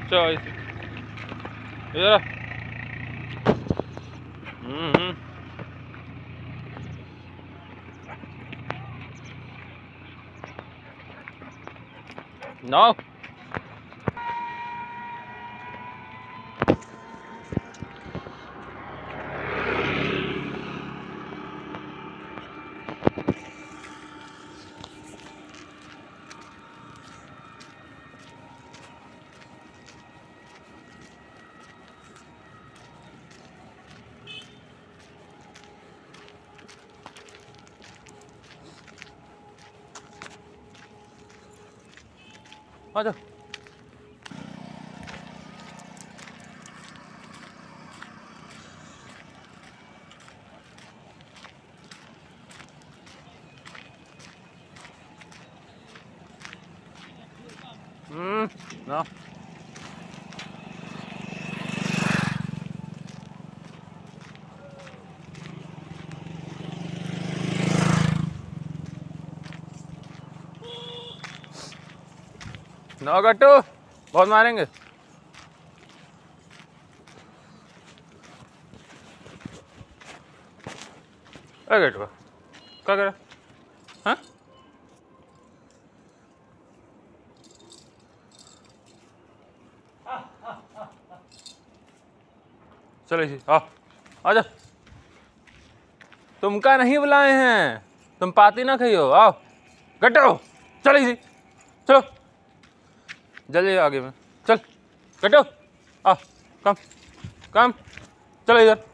चलो इधर। No. आ जाओ। ना ना गट्टू बहुत मारेंगे। अरे गट्टू क्या कर रहा? हाँ चलो इसी आओ, आ जाओ। तुमका नहीं बुलाए हैं, तुम पाती ना खाइयो। आओ गट्टू चलो इसी, चलो जल्दी आगे में चल। गट्टू आओ, कम कम, चलो इधर।